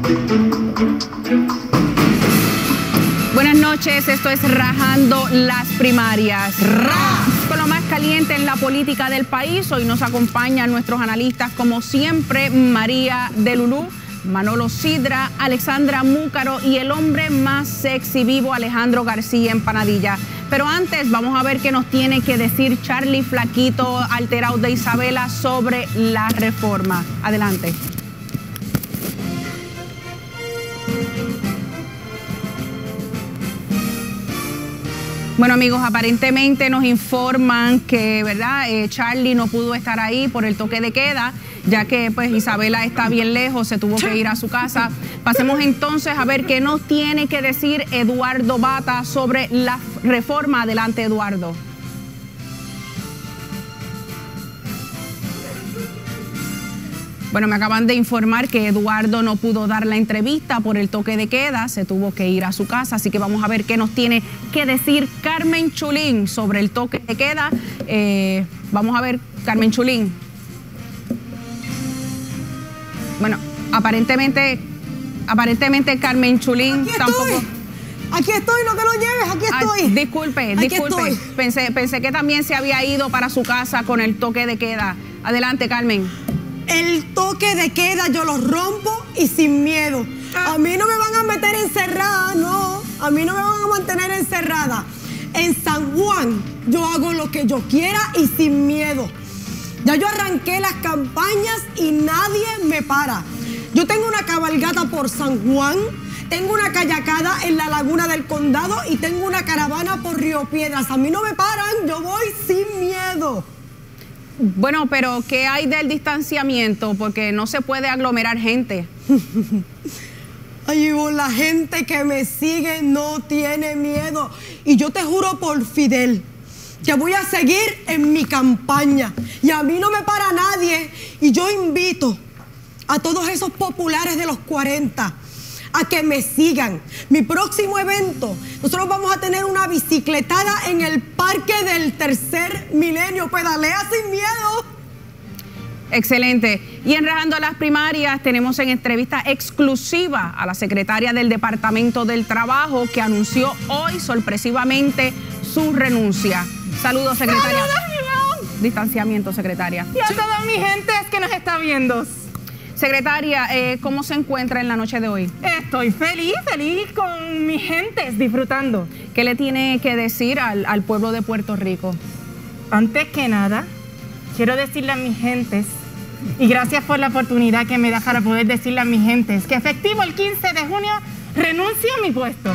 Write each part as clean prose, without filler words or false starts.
Buenas noches, esto es Rajando las Primarias. Con lo más caliente en la política del país, hoy nos acompañan nuestros analistas, como siempre, María de Lulú, Manolo Sidra, Alexandra Múcaro y el hombre más sexy vivo, Alejandro García Empanadilla. Pero antes vamos a ver qué nos tiene que decir Charlie Flaquito Alterado de Isabela sobre la reforma. Adelante. Bueno, amigos, aparentemente nos informan que, ¿verdad? Charlie no pudo estar ahí por el toque de queda, ya que pues Isabela está bien lejos, se tuvo que ir a su casa. Pasemos entonces a ver qué nos tiene que decir Eduardo Bata sobre la reforma. Adelante, Eduardo. Bueno, me acaban de informar que Eduardo no pudo dar la entrevista por el toque de queda, se tuvo que ir a su casa, así que vamos a ver qué nos tiene que decir Carmen Chulín sobre el toque de queda. Vamos a ver, Carmen Chulín. Bueno, aparentemente Carmen Chulín tampoco... Aquí estoy, no te lo lleves, aquí estoy. Disculpe. Pensé que también se había ido para su casa con el toque de queda. Adelante, Carmen. El toque de queda yo lo rompo y sin miedo. A mí no me van a meter encerrada, no. A mí no me van a mantener encerrada. En San Juan yo hago lo que yo quiera y sin miedo. Ya yo arranqué las campañas y nadie me para. Yo tengo una cabalgata por San Juan, tengo una kayakada en la Laguna del Condado y tengo una caravana por Río Piedras. A mí no me paran, yo voy sin miedo. Bueno, pero ¿qué hay del distanciamiento? Porque no se puede aglomerar gente. Ay, la gente que me sigue no tiene miedo. Y yo te juro por Fidel que voy a seguir en mi campaña. Y a mí no me para nadie. Y yo invito a todos esos populares de los 40 a que me sigan. Mi próximo evento, nosotros vamos a tener una bicicletada en el Parque del Tercer Milenio. Pedalea sin miedo. Excelente. Y en Rajando las Primarias tenemos en entrevista exclusiva a la secretaria del Departamento del Trabajo, que anunció hoy sorpresivamente su renuncia. Saludos, secretaria. ¡Saludos! Distanciamiento, secretaria. Y a toda mi gente que nos está viendo. Secretaria, ¿cómo se encuentra en la noche de hoy? Estoy feliz con mi gente, disfrutando. ¿Qué le tiene que decir al pueblo de Puerto Rico? Antes que nada, quiero decirle a mis gentes, y gracias por la oportunidad que me da para poder decirle a mis gentes, que efectivo el 15 de junio renuncio a mi puesto.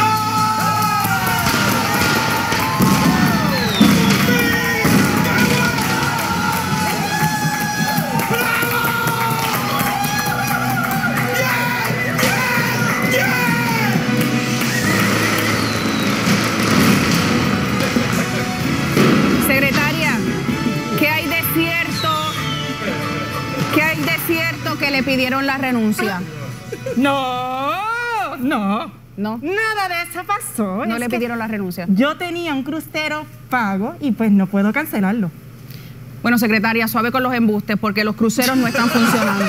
Que le pidieron la renuncia. No. ¿No? Nada de eso pasó. No le pidieron la renuncia. Yo tenía un crucero pago y pues no puedo cancelarlo. Bueno, secretaria, suave con los embustes porque los cruceros no están funcionando.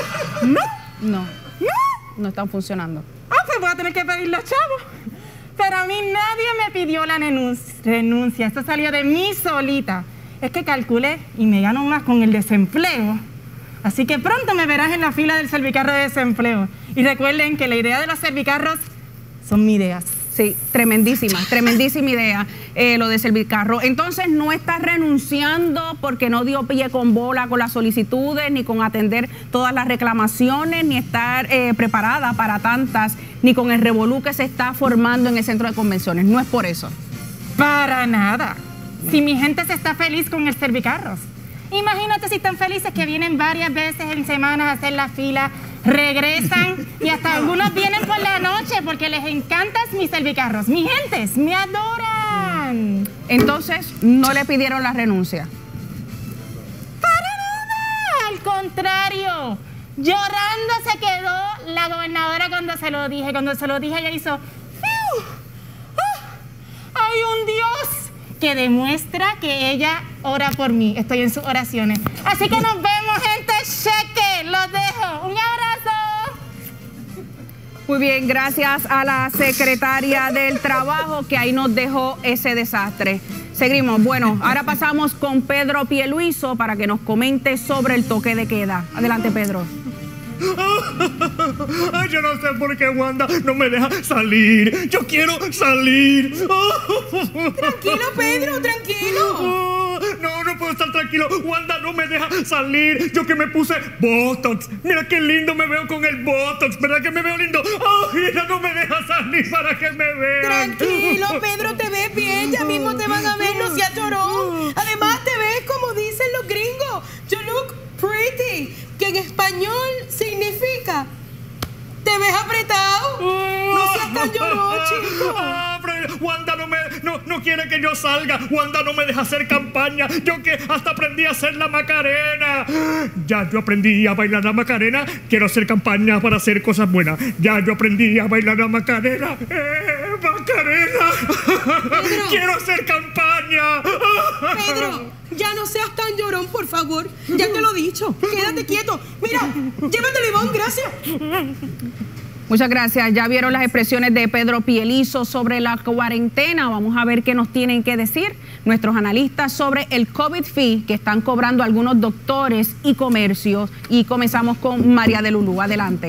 No están funcionando. Pues voy a tener que pedir los chavos. Pero a mí nadie me pidió la renuncia. Esto salió de mí solita. Es que calculé y me gano más con el desempleo. Así que pronto me verás en la fila del servicarro de desempleo. Y recuerden que la idea de los servicarros son mi idea. Sí, tremendísima idea lo de servicarro. Entonces no está renunciando porque no dio pie con bola con las solicitudes, ni con atender todas las reclamaciones, ni estar preparada para tantas, ni con el revolú que se está formando en el centro de convenciones. No es por eso. Para nada. Si mi gente se está feliz con el servicarros. Imagínate si están felices que vienen varias veces en semanas a hacer la fila, regresan y hasta algunos vienen por la noche porque les encantan mis servicarros. Mis gentes me adoran. Entonces, no le pidieron la renuncia. Para nada, al contrario. Llorando se quedó la gobernadora cuando se lo dije. Cuando se lo dije ella hizo... ¡Fiu! ¡Hay un Dios que demuestra que ella ora por mí! Estoy en sus oraciones. Así que nos vemos, gente. Cheque. Los dejo. Un abrazo. Muy bien, gracias a la secretaria del Trabajo que ahí nos dejó ese desastre. Seguimos. Bueno, ahora pasamos con Pedro Pierluiso para que nos comente sobre el toque de queda. Adelante, Pedro. Ay, yo no sé por qué Wanda no me deja salir. Yo quiero salir. Tranquilo, Pedro, tranquilo. No puedo estar tranquilo. Wanda no me deja salir. Yo que me puse Botox. Mira qué lindo me veo con el Botox. ¿Verdad que me veo lindo? Ay, ella no me deja salir para que me vean. Tranquilo, Pedro, te ves bien. Ya mismo te van a ver, no seas llorón. Además, te ves como dicen los gringos. You look pretty. Que en español significa te ves apretado. No seas tan llorón, chico. Wanda no quiere que yo salga. Wanda no me deja hacer campaña. Yo que hasta aprendí a hacer la Macarena. Ya yo aprendí a bailar la Macarena. Quiero hacer campaña para hacer cosas buenas. Ya yo aprendí a bailar la Macarena. Macarena. Quiero hacer campaña. Pedro, ya no seas tan llorón, por favor. Ya te lo he dicho. Quédate quieto. Mira, llévate el limón, gracias. Muchas gracias. Ya vieron las expresiones de Pedro Pierluiso sobre la cuarentena. Vamos a ver qué nos tienen que decir nuestros analistas sobre el COVID fee que están cobrando algunos doctores y comercios. Y comenzamos con María de Lulú. Adelante.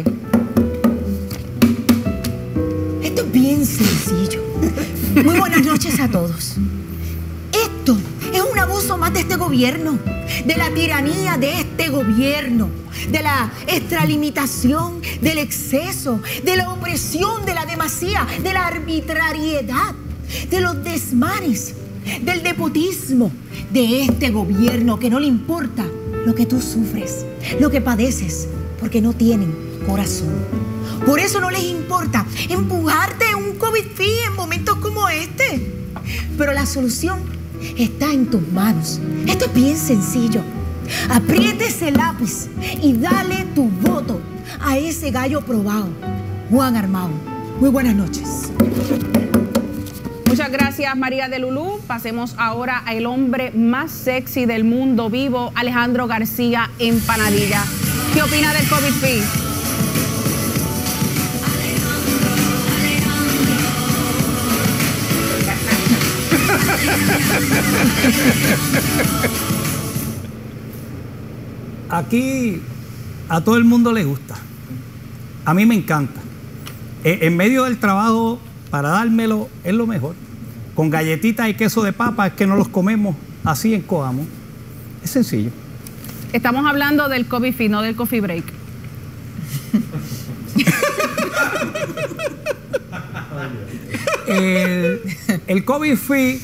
Esto es bien sencillo. Muy buenas noches a todos. Esto es un abuso más de este gobierno, de la tiranía de este gobierno, de la extralimitación, del exceso, de la opresión, de la demasía, de la arbitrariedad, de los desmanes, del nepotismo de este gobierno que no le importa lo que tú sufres, lo que padeces, porque no tienen corazón. Por eso no les importa empujarte un COVID fee en momentos como este. Pero la solución está en tus manos. Esto es bien sencillo. Apriete ese lápiz y dale tu voto a ese gallo probado, Juan Armao. Muy buenas noches. Muchas gracias, María de Lulú. Pasemos ahora al hombre más sexy del mundo vivo, Alejandro García Empanadilla. ¿Qué opina del COVID fee? Aquí a todo el mundo le gusta. A mí me encanta. En medio del trabajo, para dármelo, es lo mejor. Con galletitas y queso de papa es que no los comemos así en Coamo. Es sencillo. Estamos hablando del COVID fee, no del coffee break. El COVID fee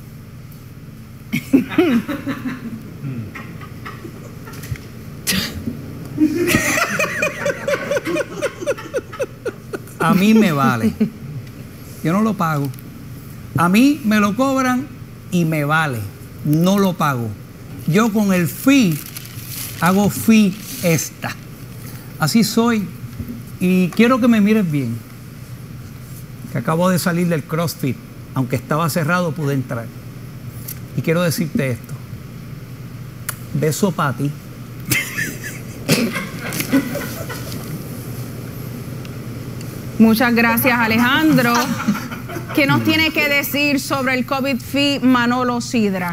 a mí me vale. Yo no lo pago. A mí me lo cobran y me vale. No lo pago. Yo con el fee hago fiesta. Así soy. Y quiero que me mires bien. Que acabo de salir del CrossFit. Aunque estaba cerrado, pude entrar. Y quiero decirte esto. Beso para ti. Muchas gracias, Alejandro. ¿Qué nos tiene que decir sobre el COVID fee Manolo Sidra?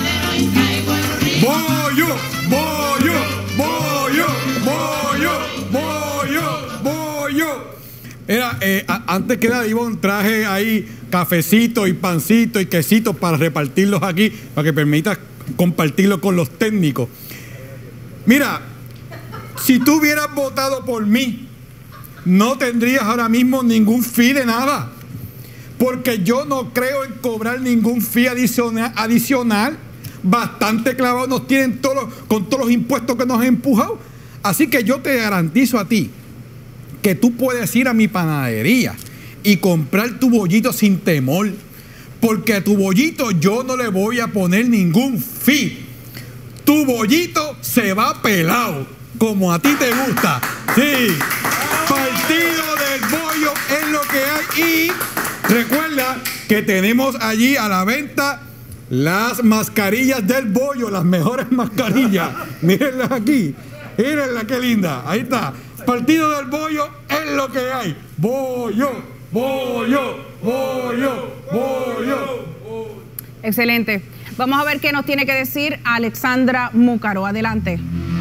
Bollo, bollo, bollo, bollo, bollo, bollo. Era, antes que nada, Ivonne, traje ahí cafecito y pancito y quesito para repartirlos aquí, para que permitas compartirlo con los técnicos. Mira, si tú hubieras votado por mí, no tendrías ahora mismo ningún fee de nada. Porque yo no creo en cobrar ningún fee adicional. Bastante clavados nos tienen con todos los impuestos que nos han empujado. Así que yo te garantizo a ti que tú puedes ir a mi panadería y comprar tu bollito sin temor. Porque a tu bollito yo no le voy a poner ningún fee. Tu bollito se va pelado, como a ti te gusta. Sí. Partido del bollo es lo que hay. Y recuerda que tenemos allí a la venta las mascarillas del bollo, las mejores mascarillas. Mírenlas aquí. Mírenla qué linda. Ahí está. Partido del bollo es lo que hay. voy yo, voy yo, voy yo, voy yo. Excelente. Vamos a ver qué nos tiene que decir Alexandra Múcaro. Adelante.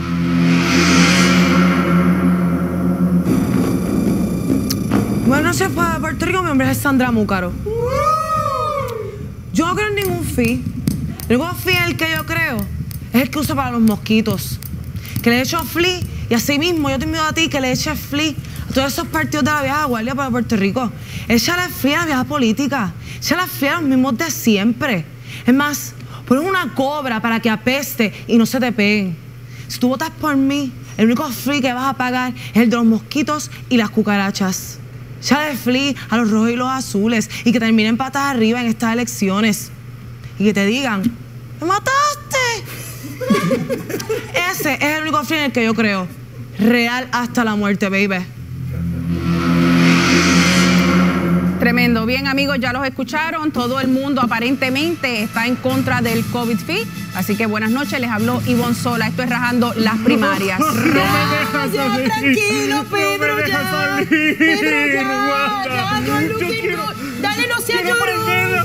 Buenas noches, Puerto Rico. Mi nombre es Alexandra Múcaro. Yo no creo en ningún fee. El único fee en el que yo creo es el que uso para los mosquitos. Que le echo flea y así mismo yo te invito a ti que le eches flea a todos esos partidos de la vieja guardia para Puerto Rico. Échale flea a la vieja política. Échale flea a los mismos de siempre. Es más, pon una cobra para que apeste y no se te peguen. Si tú votas por mí, el único flea que vas a pagar es el de los mosquitos y las cucarachas. Échale flea a los rojos y los azules y que terminen patas arriba en estas elecciones. Y que te digan, ¡me mataste! Ese es el único fin en el que yo creo. Real hasta la muerte, baby. Tremendo. Bien, amigos, ya los escucharon. Todo el mundo aparentemente está en contra del COVID fee. Así que buenas noches. Les habló Ivonne Sola. Esto es Rajando las Primarias. Ya, tranquilo, Pedro, ya. Pedro, ya, Yo quiero... Dale, no seas quiero llorón. aprender